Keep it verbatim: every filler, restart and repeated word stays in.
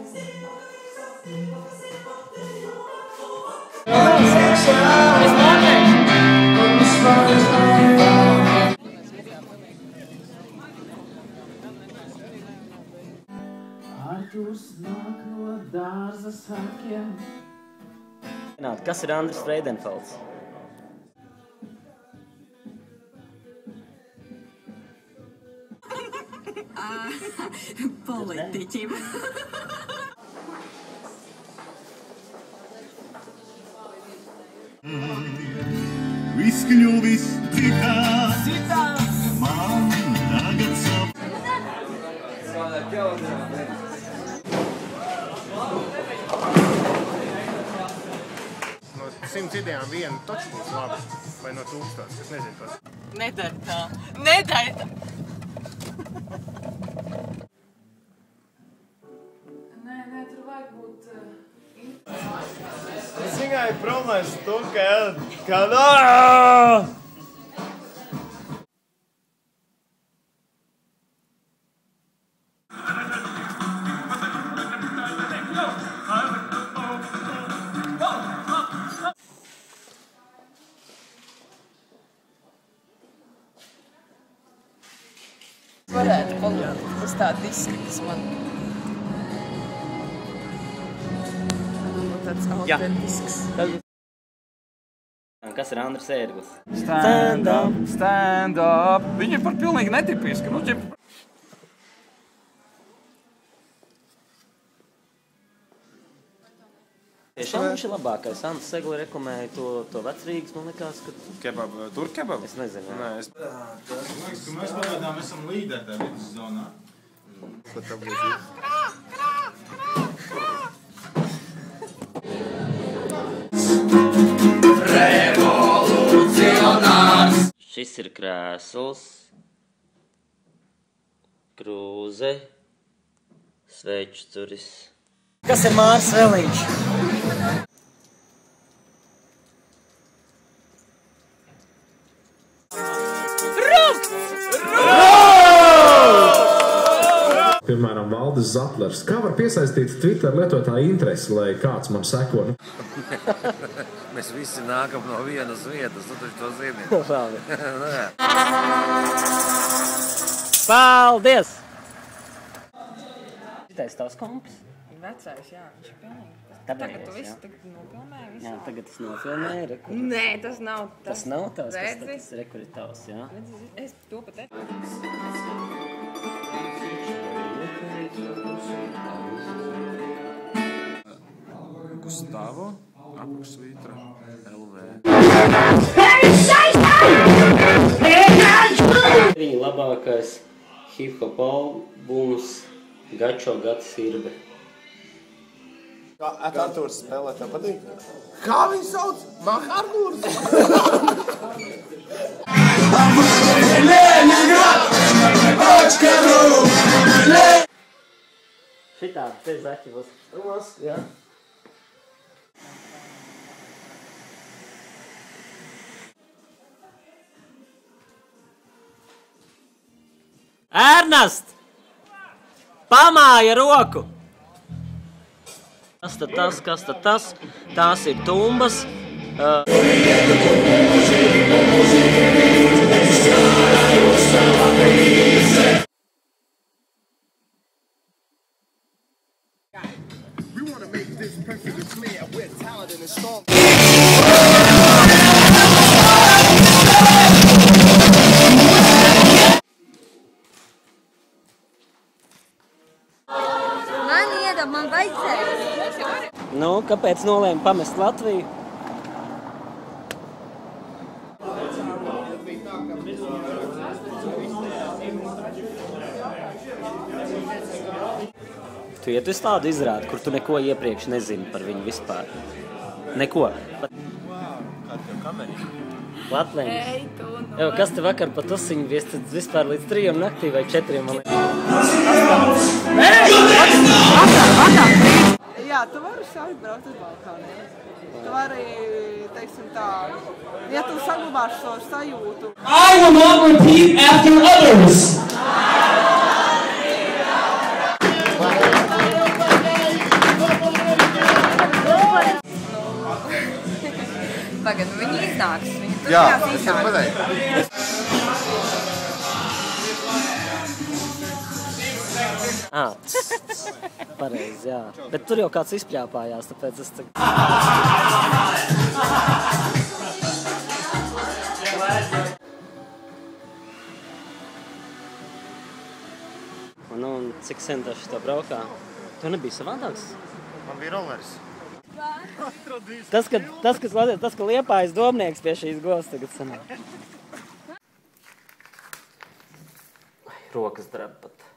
Artūrs nāk no dārza sākiem. Kas ir Andris Freidenfelds? Politiķim. Izkļuvis citā, man tagad sap. No simts idejām viena taču būs labi, vai no tūkstotis, kas nezinu tos. Nedari tā, nedari tā. Nē, nē, tur vajag būt... Es viņai promēšu to, ka... ka... Aaaa! Varētu palūkt, tas tā diski, kas man... Tāds autentisks. Kas ir Andris Ērglis? Stand up, stand up. Viņi ir par pilnīgi netipiski. Nu, ķip... Tiešām viņš ir labākais. Andris Segli reklamēja to, to Vecrīgas, man likās, ka... Kebab, tur kebab? Es nezinu. Nē, es... Tas liekas, ka mēs pagaidām esam līderi tajā viduszonā. Ko tā būs? Revolucionārs! Šis ir krēsls, krūze, svečcuris. Kas ir Māris Veliņš? Piemēram, Valdis Zatlers. Kā var piesaistīt Twitter lietotāju interesi, lai kāds man seko? Mēs visi nākam no vienas vietas, tu taču to zini. Paldies! Šitais tavs kompis? Vecais, jā, viņš ir pilnīgi. Tagad tu visu tagad nofilmēji visu? Jā, tagad es nofilmēju. Nē, tas nav. Tas nav tavs, tas rekur ir tavs, jā? Es to pat et. Gustavo, apakšsvītra, L V. Viņa labākais hip-hop albums Gačo Gats Irbe. Kā Artūrs spēlē, tev patīk? Kā viņu sauc? Mah Artūrs? Šitādi te zaķi būs. Mas, jā. Ernest! Pamāja roku! Kas tad tas, kas tad tas? Tās ir tumbas. Uh... We want to make this perfectly clear. We're talented and strong. Man iedod, man vajadzēja. Nu, kāpēc nolēma pamest Latviju? Tu iet uz tādu izrādi, kur tu neko iepriekš nezini par viņu vispār. Neko. Pat... Latvijas. Evo, kas te vakar pa tusiņu vies, tad vispār līdz trijiem naktī vai četriem, man liekas. Jā, tu vari sākt braukt uz balkoniem. Tu vari, teiksim tā, ja tu saglabāsi šo sajūtu. I will not repeat after others. iznāks. Viņa Jā, turpinās es tev iznākt. pateicu. Ā, pareizi, jā. Bet tur jau kāds izpļāpājās, tāpēc es tagad... Un, un cik sen tā šitā braukā? Tu nebija savādāks? Man bija rollers. Tas, ka, tas, kas, tas, ka Liepājas domnieks pie šīs govs tagad sanāk. Rokas dreb pat.